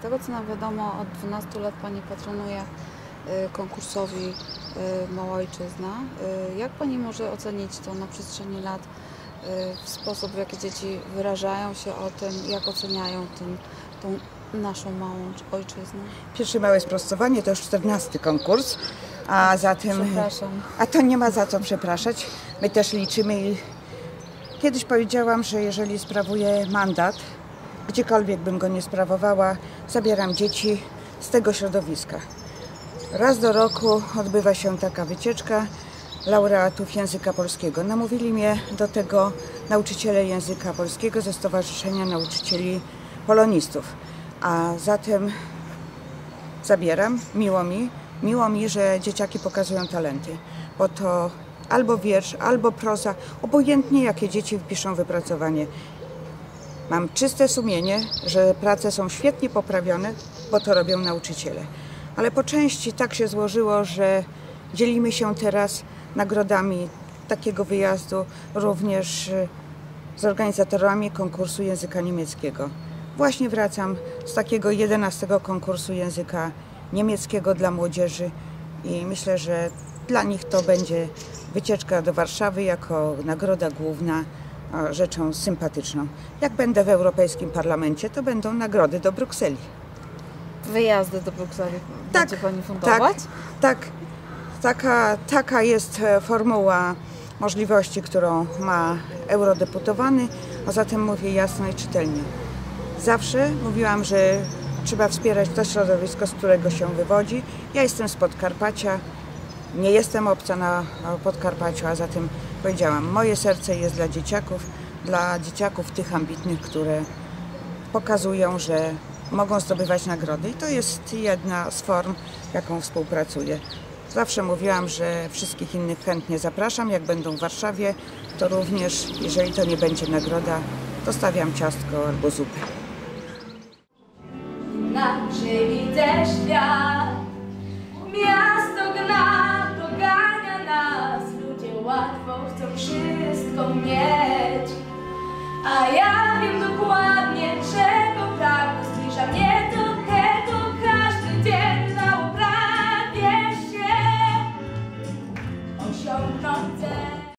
tego co nam wiadomo, od 12 lat Pani patronuje konkursowi Mała Ojczyzna. Jak Pani może ocenić to na przestrzeni lat, w sposób, w jaki dzieci wyrażają się o tym, jak oceniają tą naszą małą ojczyznę? Pierwsze małe sprostowanie to już 14 konkurs, a zatem... Przepraszam. A to nie ma za co przepraszać. My też liczymy i kiedyś powiedziałam, że jeżeli sprawuję mandat, gdziekolwiek bym go nie sprawowała, zabieram dzieci z tego środowiska. Raz do roku odbywa się taka wycieczka laureatów języka polskiego. Namówili mnie do tego nauczyciele języka polskiego ze Stowarzyszenia Nauczycieli Polonistów. A zatem zabieram, miło mi, że dzieciaki pokazują talenty, bo to albo wiersz, albo proza, obojętnie jakie dzieci wpiszą wypracowanie. Mam czyste sumienie, że prace są świetnie poprawione, bo to robią nauczyciele. Ale po części tak się złożyło, że dzielimy się teraz nagrodami takiego wyjazdu również z organizatorami konkursu języka niemieckiego. Właśnie wracam z takiego 11 konkursu języka niemieckiego dla młodzieży i myślę, że dla nich to będzie wycieczka do Warszawy jako nagroda główna rzeczą sympatyczną. Jak będę w Europejskim Parlamencie, to będą nagrody do Brukseli. Wyjazdy do Brukseli będzie Pani fundować? Taka jest formuła możliwości, którą ma eurodeputowany, a zatem mówię jasno i czytelnie. Zawsze mówiłam, że trzeba wspierać to środowisko, z którego się wywodzi. Ja jestem z Podkarpacia, nie jestem obca na Podkarpaciu, a zatem powiedziałam, moje serce jest dla dzieciaków tych ambitnych, które pokazują, że mogą zdobywać nagrody. I to jest jedna z form, jaką współpracuję. Zawsze mówiłam, że wszystkich innych chętnie zapraszam. Jak będą w Warszawie, to również, jeżeli to nie będzie nagroda, to stawiam ciastko albo zupę. Inaczej widzę świat. Miasto gna, dogania nas. Ludzie łatwo chcą wszystko mieć.